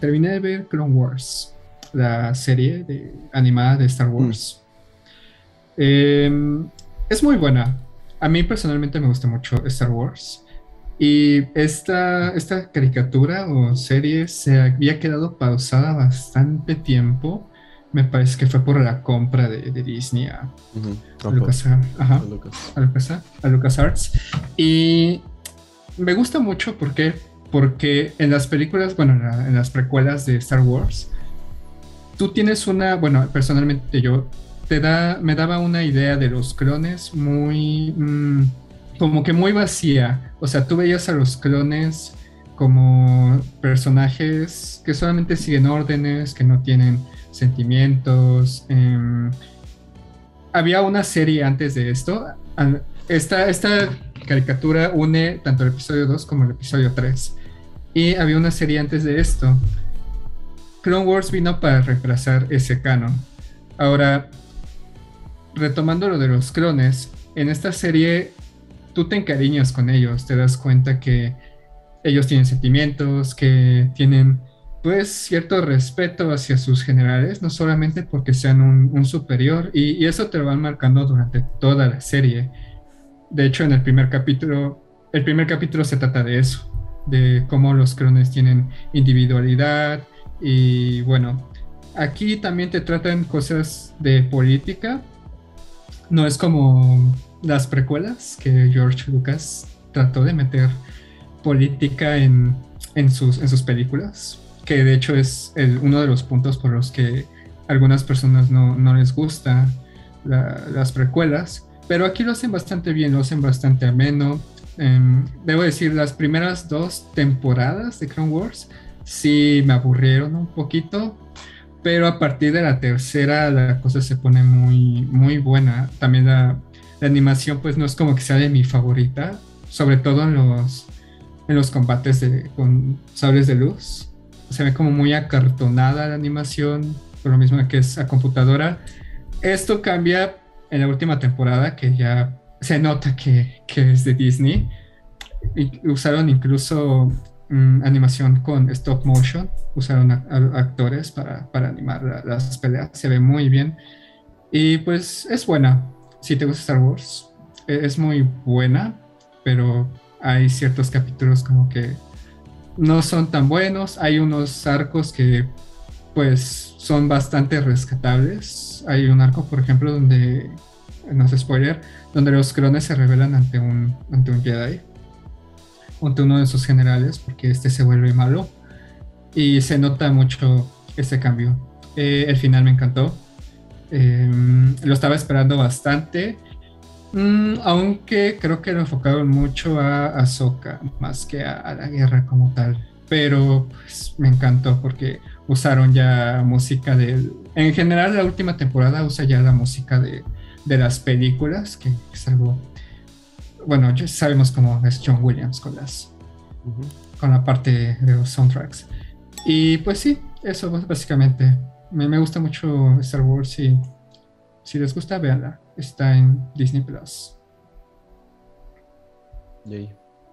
terminé de ver Clone Wars, la serie animada de Star Mm, Wars. Eh, es muy buena. A mí personalmente me gusta mucho Star Wars. Y esta caricatura o serie se había quedado pausada bastante tiempo. Me parece que fue por la compra de Disney ujú. a Ojo, Ajá, a Lucas. a LucasArts. Y me gusta mucho porque en las películas, bueno, en las precuelas de Star Wars, tú tienes bueno, personalmente yo, me daba una idea de los clones muy, como que muy vacía. O sea, tú veías a los clones como personajes que solamente siguen órdenes, que no tienen sentimientos. Había una serie antes de esto. Esta caricatura une tanto el episodio 2 como el episodio 3. Y había una serie antes de esto. Clone Wars vino para reemplazar ese canon. Ahora, retomando lo de los clones, en esta serie tú te encariñas con ellos, te das cuenta que ellos tienen sentimientos, que tienen pues cierto respeto hacia sus generales, no solamente porque sean un superior, y eso te lo van marcando durante toda la serie. De hecho, en el primer capítulo se trata de eso, de cómo los clones tienen individualidad y bueno, aquí también te tratan cosas de política, no es como las precuelas que George Lucas trató de meter política en sus películas, que de hecho es uno de los puntos por los que algunas personas no les gusta las precuelas, pero aquí lo hacen bastante bien, lo hacen bastante ameno. Debo decir, las primeras dos temporadas de Clone Wars sí me aburrieron un poquito, pero a partir de la tercera la cosa se pone muy, muy buena. También la animación pues no es como que sea de mi favorita, sobre todo en los combates con sables de luz. Se ve como muy acartonada la animación, por lo mismo que es a computadora. Esto cambia en la última temporada, que ya se nota que es de Disney. Y usaron incluso animación con stop motion, usaron actores para animar las peleas, se ve muy bien. Y pues es buena, si te gusta Star Wars, es muy buena, pero hay ciertos capítulos como que no son tan buenos, hay unos arcos que pues son bastante rescatables. Hay un arco, por ejemplo, donde, no es spoiler, donde los clones se rebelan ante un Jedi, ante uno de sus generales, porque este se vuelve malo. Y se nota mucho ese cambio. El final me encantó. Lo estaba esperando bastante. Aunque creo que lo enfocaron mucho a Ahsoka más que a la guerra como tal. Pero pues, me encantó porque usaron ya música del... En general, la última temporada usa ya la música de las películas, que es algo... Bueno, ya sabemos cómo es John Williams Ujú. con la parte de los soundtracks. Y pues sí, eso básicamente. Me gusta mucho Star Wars y si les gusta, véanla. Está en Disney Plus. Yay.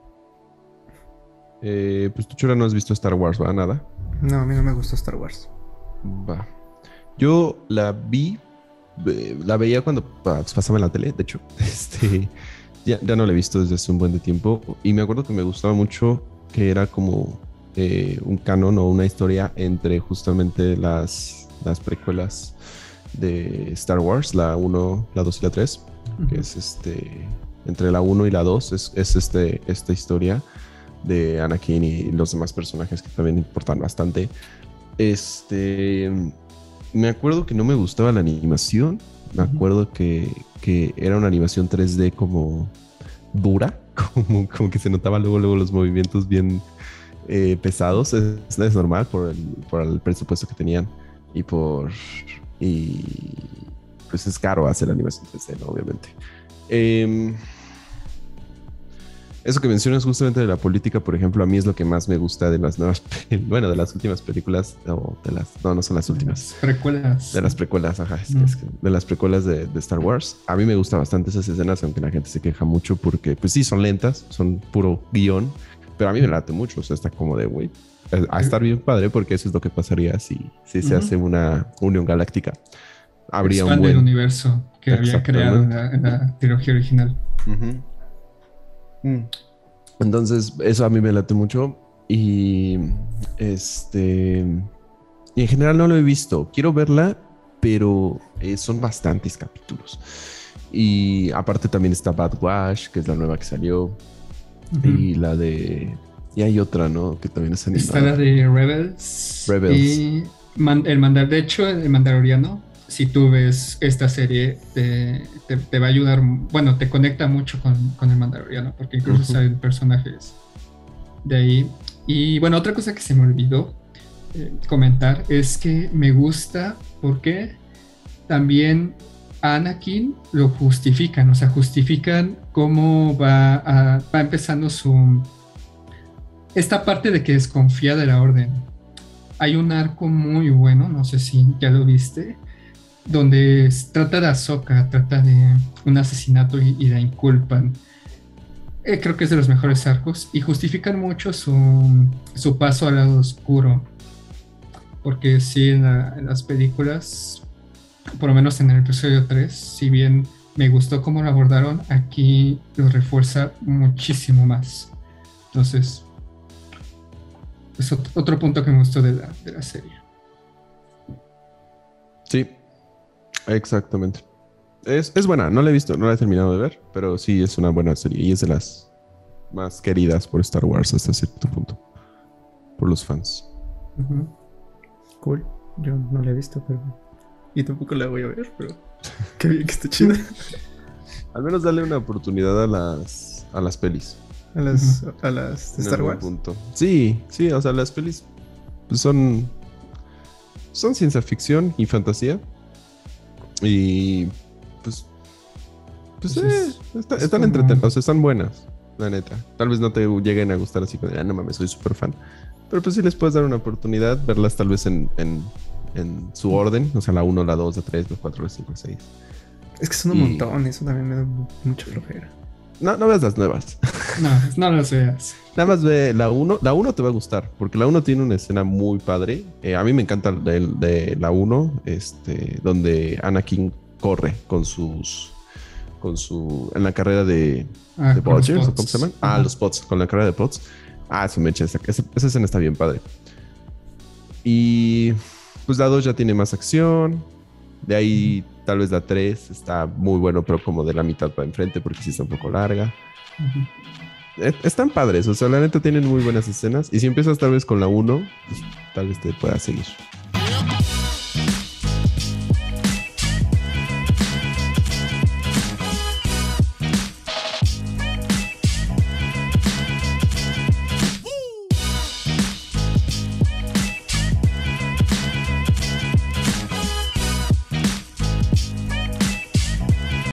Pues tú, Chura, no has visto Star Wars, ¿va? Nada. No, a mí no me gusta Star Wars. Va. Yo la vi, la veía cuando pasaba en la tele, de hecho. Ya no la he visto desde hace un buen de tiempo. Y me acuerdo que me gustaba mucho que era como un canon o una historia entre justamente las precuelas de Star Wars, la uno, la 2 y la 3, que Ujú. es entre la uno y la 2 es esta historia de Anakin y los demás personajes que también importan bastante. Este, Me acuerdo que no me gustaba la animación, me Ujú. acuerdo que era una animación 3D como dura, como que se notaba luego los movimientos bien pesados. Es normal por el presupuesto que tenían y y pues es caro hacer animación 3D, ¿no? Obviamente. Eh, Eso que mencionas justamente de la política, por ejemplo, a mí es lo que más me gusta de las nuevas, bueno, de las últimas películas, o de las, no son las últimas, Las precuelas. de las precuelas, ajá, Mm. de las precuelas de Star Wars. A mí me gustan bastante esas escenas, aunque la gente se queja mucho porque, pues sí, son lentas, son puro guión, pero a mí me late mucho, o sea, está como de, güey, a estar bien padre porque eso es lo que pasaría si se hace una unión galáctica. Habría un Expande el buen... universo que había creado Exactamente. en la trilogía original. Ujú. Entonces, eso a mí me late mucho y y en general no lo he visto. Quiero verla, pero son bastantes capítulos. Y aparte también está Bad Wash, que es la nueva que salió. Y la de... Y hay otra, ¿no? Que también es animada. Está la de Rebels. Rebels. Y de hecho, el Mandaloriano, si tú ves esta serie, te va a ayudar, bueno, te conecta mucho con el Mandaloriano, porque incluso salen personajes de ahí. Y bueno, otra cosa que se me olvidó comentar es que me gusta porque también a Anakin lo justifican, o sea, justifican cómo va empezando esta parte de que desconfía de la orden. Hay un arco muy bueno, no sé si ya lo viste, donde trata de Ahsoka, trata de un asesinato y la inculpan. Creo que es de los mejores arcos y justifican mucho su paso al lado oscuro. Porque sí, en las películas, por lo menos en el episodio 3, si bien me gustó cómo lo abordaron, aquí lo refuerza muchísimo más. Entonces, es otro punto que me gustó de la serie. Sí, exactamente. Es buena, no la he visto, no la he terminado de ver, pero sí es una buena serie y es de las más queridas por Star Wars hasta cierto punto, por los fans. Cool. Yo no la he visto, pero... Y tampoco la voy a ver, pero... Qué bien que está chida. Al menos dale una oportunidad a las pelis. A las de Star Wars. Punto. Sí, o sea, las pelis pues, son ciencia ficción y fantasía. Y pues están entretenidas, o sea, están buenas, la neta. Tal vez no te lleguen a gustar así como, no mames, soy súper fan. Pero pues sí les puedes dar una oportunidad, verlas tal vez en su orden, o sea, la 1, la 2, la 3, la 4, la 5, la 6. Es que son un montón, eso también me da mucha flojera. No veas las nuevas. No las veas. Nada más ve la 1. La 1 te va a gustar, porque la 1 tiene una escena muy padre. A mí me encanta de la 1, donde Anakin corre en la carrera de Butchers, ¿cómo se llaman? Los pods, con la carrera de pods. Eso me echa, esa escena está bien padre. Y pues la 2 ya tiene más acción. De ahí tal vez la 3 está muy bueno, pero como de la mitad para enfrente, porque sí está un poco larga. Están padres, o sea, la neta tienen muy buenas escenas. Y si empiezas tal vez con la 1, pues tal vez te pueda seguir.